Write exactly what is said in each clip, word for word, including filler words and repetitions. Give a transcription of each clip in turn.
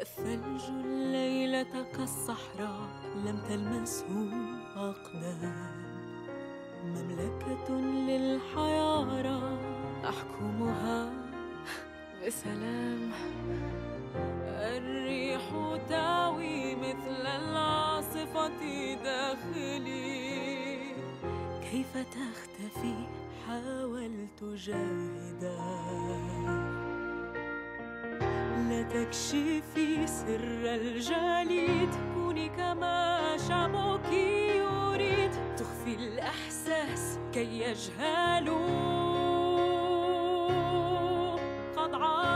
الثلج الليلة كالصحراء لم تلمسه أقدام، مملكة للحيارى أحكمها بسلام. الريح تاوي مثل العاصفة داخلي، كيف تختفي حاولت جاهدا. لا تكشفي سر الجليد، كوني كما شعبك يريد. تخفي الإحساس كي يجهلوا، قد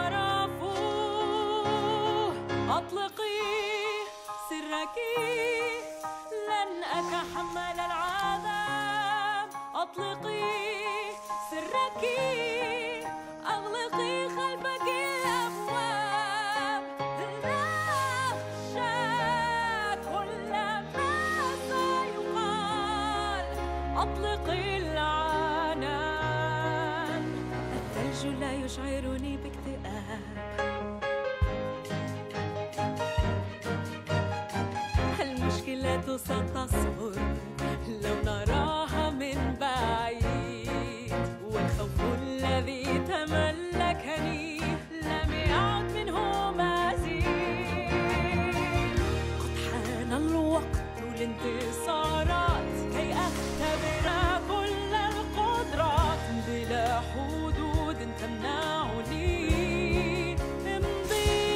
عرفوا. أطلقي سرك، لن أتحمل العذاب. أطلقي سرك، أغلقي خلفك الأبواب. لا أخشى كل ما سيقال، أطلقي العنان. الثلج لا يشعرني باكتئاب، المشكلات ستصغر لو نراها من بعيد. والخوف الذي تملكني لم يعد منه مزيد. قد حان الوقت للانتصارات، كي أختبر كل القدرات بلا حدود تمنعني. امضي،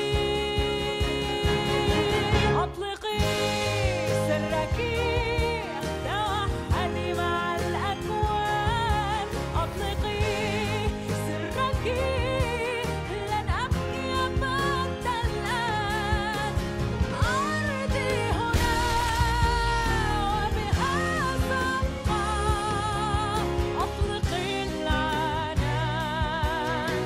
أطلقي سرك، توحدي مع الأكوان. أطلقي سرك، لن أبكي بعد الآن. أرضي هنا وبهذا أبقى، أطلقي العنان.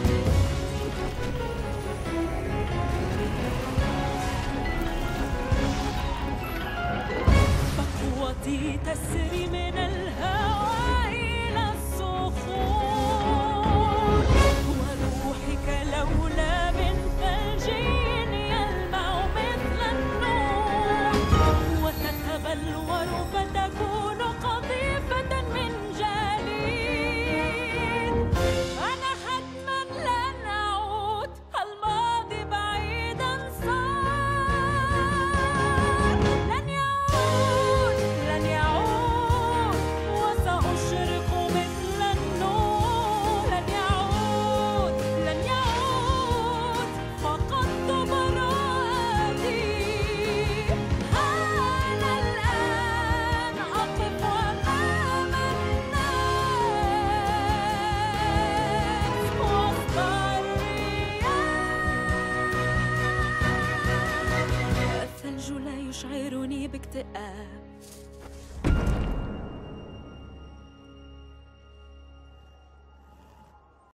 فقوتي تسري من الهواء إلى الصخور، وروحي كلولا من ثلج يلمع مثل النور. وتتبلور فتكون قذيفة من جليد. أنا حتما لن أعود، الماضي بعيدا صار. لن يعود لن يعود، وسأشرق مثل النور. لن يعود لن يعود، فقدت براءتي. أنا الآن أقف أمام الناس وسط الرياح. الثلج لا يشعرني باكتئاب،